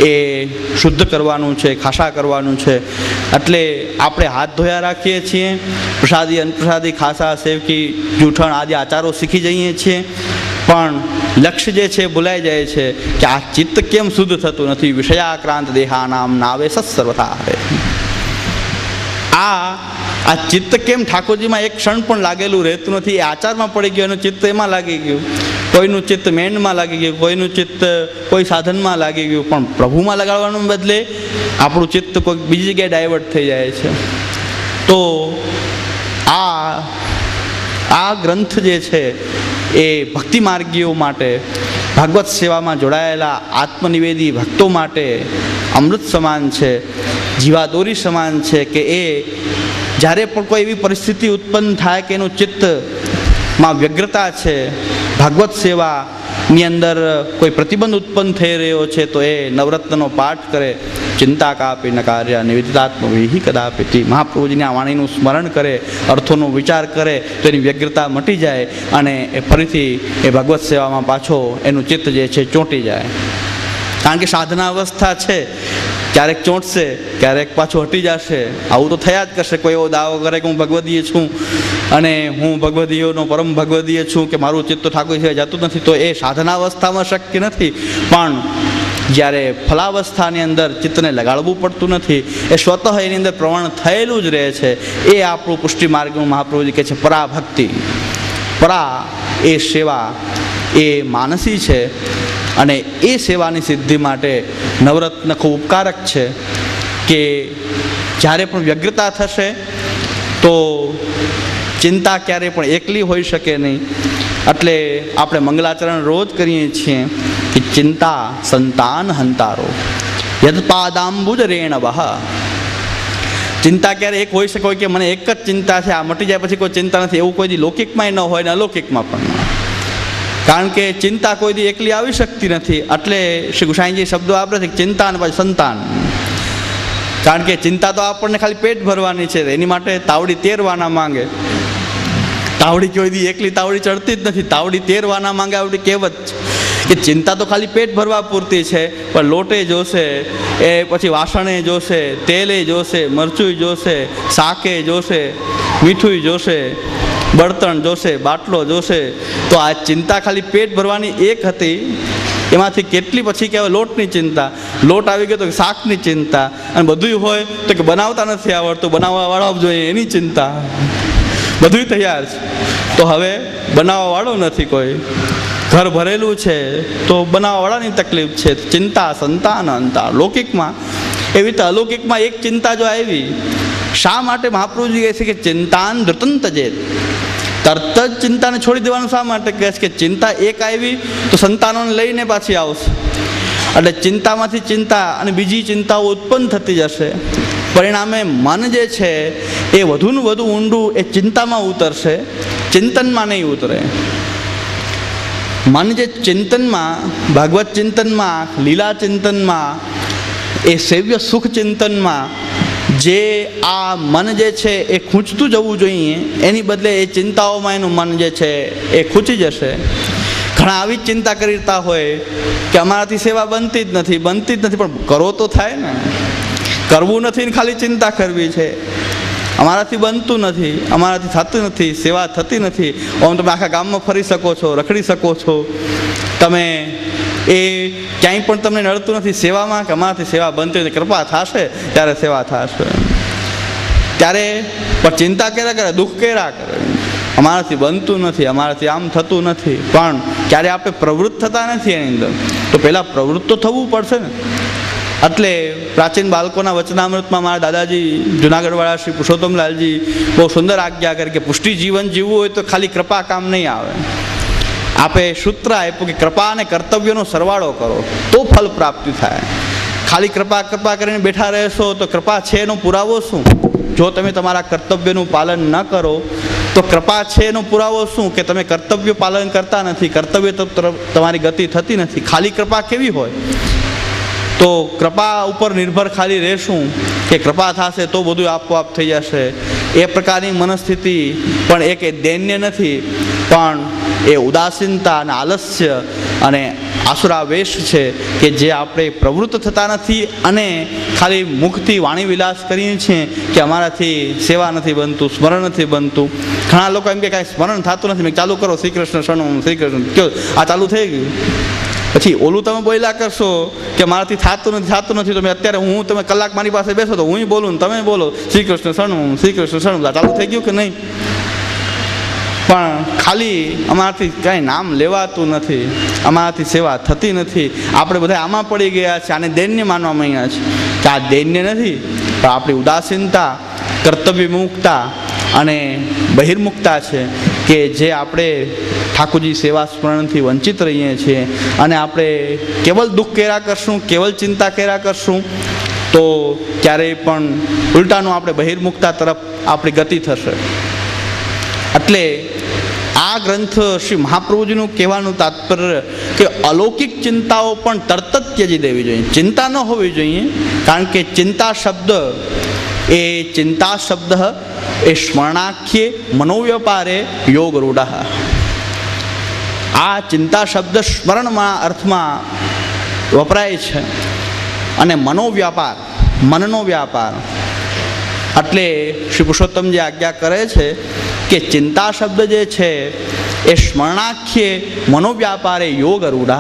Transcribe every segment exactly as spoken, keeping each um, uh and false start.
એ શુદ્ધ કરવાનું છે, ખાસા કરવાનું છે. એટલે આપણે હાથ ધોયા રાખીએ છીએ, પ્રસાદી અન્નપ્રસાદી ખાસા સેવકી જૂઠણ આદિ આચારો શીખી જઈએ છીએ, પણ લક્ષ્ય જે છે ભૂલાઈ જાય છે કે આ ચિત્ત કેમ શુદ્ધ થતું નથી. વિષયાક્રાંત દેહાનામ નાવે સત્સર્વથા હરે. આ આ ચિત્ત કેમ ઠાકોરજીમાં એક ક્ષણ પણ લાગેલું રહેતું નથી. એ આચારમાં પડી ગયું, એનું ચિત્ત એમાં લાગી ગયું. કોઈનું ચિત્ત મેંડમાં લાગી ગયું, કોઈનું ચિત્ત કોઈ સાધનમાં લાગી ગયું, પણ પ્રભુમાં લગાડવાનું બદલે આપણું ચિત્ત કોઈ બીજી જગ્યાએ ડાયવર્ટ થઈ જાય છે. તો આ આ ગ્રંથ જે છે એ ભક્તિ માર્ગીઓ માટે, ભાગવત સેવામાં જોડાયેલા આત્મનિવેદી ભક્તો માટે અમૃત સમાન છે, જીવાદોરી સમાન છે. કે એ જ્યારે પણ કોઈ એવી પરિસ્થિતિ ઉત્પન્ન થાય કે એનું ચિત્તમાં વ્યગ્રતા છે, ભાગવત સેવાની અંદર કોઈ પ્રતિબંધ ઉત્પન્ન થઈ રહ્યો છે, તો એ નવરત્નનો પાઠ કરે. ચિંતા કાપી ન કાર્ય નિવેદિતાત્મ વિહિ કદાપિ. મહાપ્રભુજીની આ વાણીનું સ્મરણ કરે, અર્થોનો વિચાર કરે, તો એની વ્યગ્રતા મટી જાય અને એ ફરીથી એ ભગવત સેવામાં પાછો એનું ચિત્ત જે છે ચોંટી જાય. કારણ કે સાધના અવસ્થા છે, ક્યારેક ચોંટશે, ક્યારેક પાછું હટી જશે. આવું તો થયા જ કરશે. કોઈ એવો દાવો કરે કે હું ભગવદીય છું અને હું ભગવદીયોનો પરમ ભગવદીય છું, કે મારું ચિત્ત ઠાકોર સિવાય જતું નથી, તો એ સાધના અવસ્થામાં શક્ય નથી. પણ જ્યારે ફલાવસ્થાની અંદર ચિત્તને લગાડવું પડતું નથી, એ સ્વતઃ એની અંદર પ્રવણ થયેલું જ રહે છે, એ આપણું પુષ્ટિ માર્ગનું મહાપ્રભુજી કહે છે પરાભક્તિ. પરા એ સેવા, એ માનસી છે, અને એ સેવાની સિદ્ધિ માટે નવરત્ન ખૂબ ઉપકારક છે. કે જ્યારે પણ વ્યગ્રતા થશે તો ચિંતા ક્યારેય પણ એકલી હોઈ શકે નહીં. એટલે આપણે મંગલાચરણ રોજ કરીએ છીએ કે ચિંતા સંતાન હંતારો યદપાદાંબુજ રેણવઃ. ચિંતા ક્યારે એક હોઈ શકે કે મને એક જ ચિંતા છે, આ મટી જાય પછી કોઈ ચિંતા નથી, એવું કોઈ દી લૌકિકમાં ન હોય ને અલૌકિકમાં પણ. કારણ કે ચિંતા કોઈ દી એકલી આવી શકતી નથી. એટલે શ્રી ગુસાઈજી શબ્દો વાપરે છે ચિંતા અને પછી સંતાન. કારણ કે ચિંતા તો આપણને ખાલી પેટ ભરવાની છે, એની માટે તાવડી તેરવાના માંગે. તાવડી કોઈ દી એકલી તાવડી ચડતી જ નથી, તાવડી તેરવાના માંગે. આવડી કહેવત કે ચિંતા તો ખાલી પેટ ભરવા પૂરતી છે, પણ લોટે જોશે, એ પછી વાસણે જોશે, તેલે જોશે, મરચું જોશે, શાકે જોશે, મીઠું જોશે, બળતણ જોશે, બાટલો જોશે. તો આ ચિંતા ખાલી પેટ ભરવાની એક હતી, એમાંથી કેટલી પછી કહેવાય લોટની ચિંતા. લોટ આવી ગયો તો શાકની ચિંતા, અને બધું હોય તો કે બનાવતા નથી આવડતું, બનાવવાવાળો જોઈએ એની ચિંતા. બધું તૈયાર છે તો હવે બનાવવાવાળો નથી કોઈ. ઘર ભરેલું છે તો બનાવવાવાળાની તકલીફ છે. ચિંતા સંતાન અંતા. લૌકિકમાં એવી રીતે અલૌકિકમાં એક ચિંતા જો આવી, શા માટે મહાપ્રભુજી કહે છે કે ચિંતાન ધૃતંત જેત. તરત જ ચિંતાને છોડી દેવાનું શા માટે કહે છે કે ચિંતા એક આવી તો સંતાનોને લઈને પાછી આવશે. એટલે ચિંતામાંથી ચિંતા અને બીજી ચિંતાઓ ઉત્પન્ન થતી જશે. પરિણામે મન જે છે એ વધુને વધુ ઊંડું એ ચિંતામાં ઉતરશે, ચિંતનમાં નહીં ઉતરે. મન જે ચિંતનમાં, ભાગવત ચિંતનમાં, લીલા ચિંતનમાં, એ સેવ્ય સુખ ચિંતનમાં જે આ મન જે છે એ ખૂંચતું જવું જોઈએ, એની બદલે એ ચિંતાઓમાં એનું મન જે છે એ ખૂંચી જશે. ઘણા આવી જ ચિંતા કરતા હોય કે અમારાથી સેવા બનતી જ નથી, બનતી જ નથી. પણ કરો તો થાય ને. કરવું નથી ને ખાલી ચિંતા કરવી છે. અમારાથી બનતું નથી, અમારાથી થતું નથી, સેવા થતી નથી. આમ તમે આખા ગામમાં ફરી શકો છો, રખડી શકો છો, તમે એ ક્યાંય પણ તમને નડતું નથી સેવામાં કે અમારાથી સેવા બનતી નથી. કૃપા થશે ત્યારે સેવા થશે. ત્યારે પણ ચિંતા કર્યા કરે, દુઃખ કર્યા કરે, અમારાથી બનતું નથી, અમારાથી આમ થતું નથી. પણ ક્યારે આપણે પ્રવૃત્ત થતા નથી એની અંદર, તો પહેલાં પ્રવૃત્ત તો થવું પડશે ને. એટલે પ્રાચીન બાળકોના વચનામૃતમાં મારા દાદાજી જુનાગઢવાળા શ્રી પુરુષોત્તમલાલજી બહુ સુંદર આજ્ઞા કરી કે પુષ્ટિ જીવન જીવવું હોય તો ખાલી કૃપા કામ નહીં આવે. આપે સૂત્ર આપ્યું કે કૃપા અને કર્તવ્યનો સરવાળો કરો તો ફલ પ્રાપ્તિ થાય. ખાલી કૃપા કૃપા કરીને બેઠા રહેશો તો કૃપા છે એનો પુરાવો શું? જો તમે તમારા કર્તવ્યનું પાલન ન કરો તો કૃપા છે એનો પુરાવો શું? કે તમે કર્તવ્ય પાલન કરતા નથી, કર્તવ્ય તો તમારી ગતિ થતી નથી. ખાલી કૃપા કેવી હોય? તો કૃપા ઉપર નિર્ભર ખાલી રહેશું કે કૃપા થશે તો બધું આપોઆપ થઈ જશે, એ પ્રકારની મનસ્થિતિ પણ એક દૈન્ય નથી, પણ એ ઉદાસીનતા અને આલસ્ય અને આસુરાવેશ છે કે જે આપણે પ્રવૃત્ત થતા નથી અને ખાલી મુખથી વાણી વિલાસ કરીએ છીએ કે અમારાથી સેવા નથી બનતું, સ્મરણ નથી બનતું. ઘણા લોકો એમ કે કાંઈ સ્મરણ થતું નથી, મેં ચાલુ કરો શ્રી કૃષ્ણ શરણમ શ્રી કૃષ્ણ, કયો આ ચાલુ થઈ ગયું. પછી ઓલું તમે બોલ્યા કરશો કે મારાથી થતું નથી થતું નથી તો મેં અત્યારે હું તમે કલાક મારી પાસે બેસો તો હું બોલું ને તમે બોલો શ્રી કૃષ્ણ શરણમ શ્રી કૃષ્ણ શરણમ, ચાલુ થઈ ગયું કે નહીં? પણ ખાલી અમારાથી કાંઈ નામ લેવાતું નથી, અમારાથી સેવા થતી નથી. આપણે બધા આમાં પડી ગયા છે, આને દૈન્ય માનવામાં અહીંયા છે કે આ દૈન્ય નથી, પણ આપણી ઉદાસીનતા, કર્તવ્ય વિમુખતા અને બહિર્મુખતા છે કે જે આપણે ઠાકોરજી સેવા સ્મરણથી વંચિત રહીએ છીએ. અને આપણે કેવલ દુઃખ કર્યા કરશું, કેવલ ચિંતા કર્યા કરશું તો ક્યારેય પણ ઉલટાનું આપણે બહિર્મુખતા તરફ આપણી ગતિ થશે. એટલે આ ગ્રંથ શ્રી મહાપ્રભુજીનું કહેવાનું તાત્પર્ય કે અલૌકિક ચિંતાઓ પણ તરત જ ત્યજી દેવી જોઈએ, ચિંતા ન હોવી જોઈએ. કારણ કે ચિંતા શબ્દ એ ચિંતા શબ્દ એ સ્મરણાખ્યે મનોવ્યાપારે યોગ રૂઢ. આ ચિંતા શબ્દ સ્મરણમાં અર્થમાં વપરાય છે અને મનોવ્યાપાર, મનનો વ્યાપાર. એટલે શ્રી પુરુષોત્તમજી આજ્ઞા કરે છે કે ચિંતા શબ્દ જે છે એ સ્મરણાખ્યે મનોવ્યાપારે યોગ રૂઢ.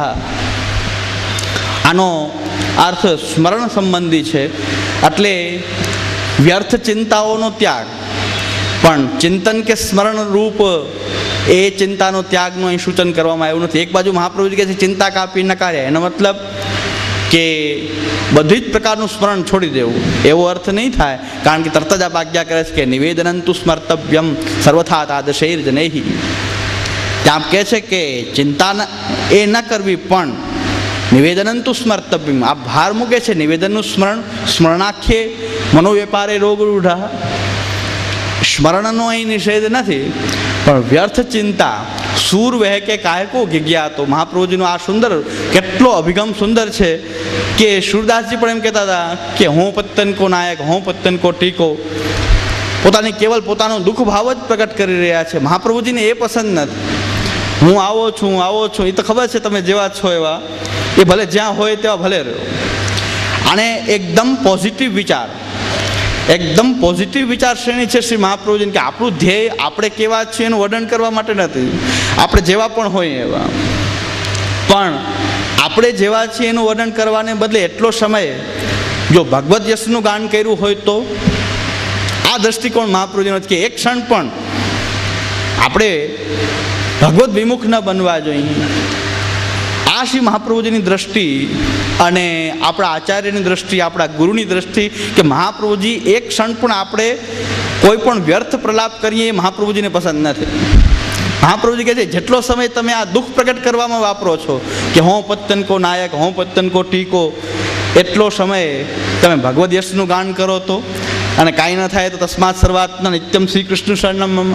આનો અર્થ સ્મરણ સંબંધી છે. એટલે વ્યર્થ ચિંતાઓનો ત્યાગ, પણ ચિંતન કે સ્મરણ રૂપ એ ચિંતાનો ત્યાગનું અહીં સૂચન કરવામાં આવ્યું નથી. એક બાજુ મહાપ્રભુજી કહે છે ચિંતા કાપી નકાર્યા, એનો મતલબ કે બધી જ પ્રકારનું સ્મરણ છોડી દેવું એવો અર્થ નહીં થાય. કારણ કે તરત જ આપ આજ્ઞા કરે છે કે નિવેદનંતુ સ્મર્તવ્યમ સર્વથા તાદશૈર જનૈહિ. ત્યાં કહે છે કે ચિંતા એ ન કરવી પણ નિવેદનંતુ સ્મર્તવ્યમ, આ ભાર મૂકે છે નિવેદનનું સ્મરણ, સ્મરણાખ્યે મનોવ્યાપારે રોગ રૂઢ. સ્મરણનો અહીં નિષેધ નથી, પણ વ્યર્થ ચિંતા સૂર વહે કે કાયકો ગિગ્યા. તો મહાપ્રભુજીનો આ સુંદર કેટલો અભિગમ સુંદર છે કે સુરદાસજી પણ એમ કહેતા હતા કે હું પત્તન કો નાયક, હું પત્તન કો ટીકો. પોતાની કેવલ પોતાનો દુઃખ ભાવ જ પ્રગટ કરી રહ્યા છે. મહાપ્રભુજીને એ પસંદ નથી. હું આવો છું, હું આવો છું, એ તો ખબર છે તમે જેવા છો એવા, એ ભલે જ્યાં હોય તેવા ભલે રહ્યો. આને એકદમ પોઝિટિવ વિચાર, એકદમ પોઝિટિવ વિચાર શ્રેણી છે શ્રી મહાપ્રભુજીને કે આપણું ધ્યેય આપણે કેવા છીએ એનું વર્ણન કરવા માટે નથી, આપણે જેવા પણ હોઈએ એવા. પણ આપણે જેવા છીએ એનું વર્ણન કરવાને બદલે એટલો સમય જો ભગવદ યશનું ગાન કર્યું હોય તો આ દ્રષ્ટિકોણ મહાપ્રભુજીનો કે એક ક્ષણ પણ આપણે ભગવદ વિમુખ ન બનવા જોઈએ. આ શ્રી મહાપ્રભુજીની દ્રષ્ટિ અને આપણા આચાર્યની દ્રષ્ટિ, આપણા ગુરુની દ્રષ્ટિ કે મહાપ્રભુજી એક ક્ષણ પણ આપણે કોઈ પણ વ્યર્થ પ્રલાપ કરીએ એ મહાપ્રભુજીને પસંદ નથી. મહાપ્રભુજી કહે છે જેટલો સમય તમે આ દુઃખ પ્રગટ કરવામાં વાપરો છો કે હું પત્તન કો નાયક, હું પત્તન કો ટીકો, એટલો સમય તમે ભગવદ યશનું ગાન કરો તો, અને કાંઈ ન થાય તો તસ્માત સર્વાત્મા નિત્યમ શ્રી કૃષ્ણ શરણમ.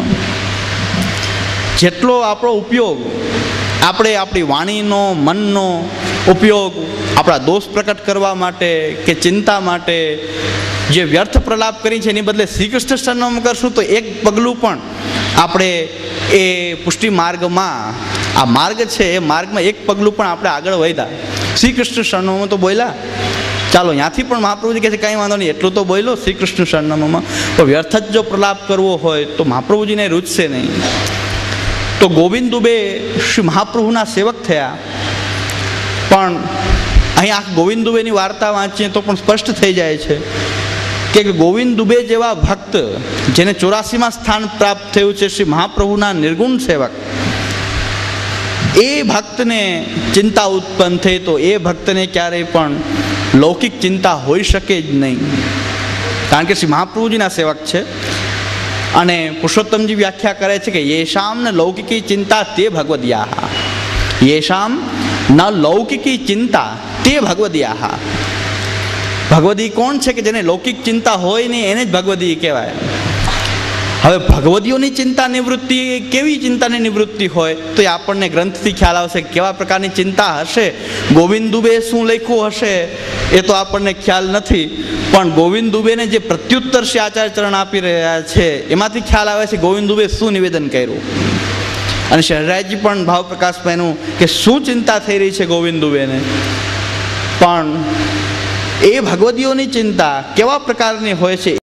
જેટલો આપણો ઉપયોગ આપણે આપણી વાણીનો, મનનો ઉપયોગ આપણા દોષ પ્રકટ કરવા માટે કે ચિંતા માટે જે વ્યર્થ પ્રલાપ કરી છે એની બદલે શ્રી કૃષ્ણ શરણમ કરશું તો એક પગલું પણ આપણે એ પુષ્ટિ માર્ગમાં, આ માર્ગ છે એ માર્ગમાં એક પગલું પણ આપણે આગળ વધ્યા. શ્રી કૃષ્ણ શરણમ તો બોલ્યા, ચાલો ત્યાંથી પણ મહાપ્રભુજી કહે છે કંઈ વાંધો નહીં, એટલું તો બોલો શ્રી કૃષ્ણ શરણમમાં. તો વ્યર્થ જ જો પ્રલાપ કરવો હોય તો મહાપ્રભુજીને રૂચશે નહીં. તો ગોવિંદ દુબે શ્રી મહાપ્રભુના સેવક થયા, પણ અહીં આ ગોવિંદ દુબેની વાર્તા વાંચીએ તો પણ સ્પષ્ટ થઈ જાય છે કે ગોવિંદ દુબે જેવા ભક્ત જેને ચોરાસીમાં સ્થાન પ્રાપ્ત થયું છે શ્રી મહાપ્રભુના નિર્ગુણ સેવક, એ ભક્તને ચિંતા ઉત્પન્ન થઈ તો એ ભક્તને ક્યારેય પણ લૌકિક ચિંતા હોઈ શકે જ નહીં. કારણ કે શ્રી મહાપ્રભુજીના સેવક છે. અને પુરુષોત્તમજી વ્યાખ્યા કરે છે કે યેશામ ન લૌકિકી ચિંતા તે ભગવદિયા, યેશામ ન લૌકિકી ચિંતા તે ભગવદિયા. ભગવદી કોણ છે કે જેને લૌકિક ચિંતા હોય નહીં એને જ ભગવદી કહેવાય. હવે ભગવદીઓની ચિંતા નિવૃત્તિ કેવી ચિંતાની નિવૃત્તિ હોય તો એ આપણને ગ્રંથથી ખ્યાલ આવશે કેવા પ્રકારની ચિંતા હશે. ગોવિંદ દુબે શું લખ્યું હશે એ તો આપણને ખ્યાલ નથી, પણ ગોવિંદ દુબેને જે પ્રત્યુત્તર શ્રી આચાર્ય ચરણ આપી રહ્યા છે એમાંથી ખ્યાલ આવે છે ગોવિંદ દુબે શું નિવેદન કર્યું. અને શહેરાજી પણ ભાવ પ્રકાશમાં એનું કે શું ચિંતા થઈ રહી છે ગોવિંદુબેને. પણ એ ભગવદીઓની ચિંતા કેવા પ્રકારની હોય છે